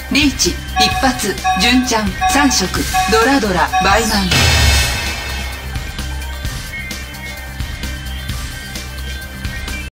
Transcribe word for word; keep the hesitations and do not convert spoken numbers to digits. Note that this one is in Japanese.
リーチ一発純ちゃんさん色ドラドラバイマン。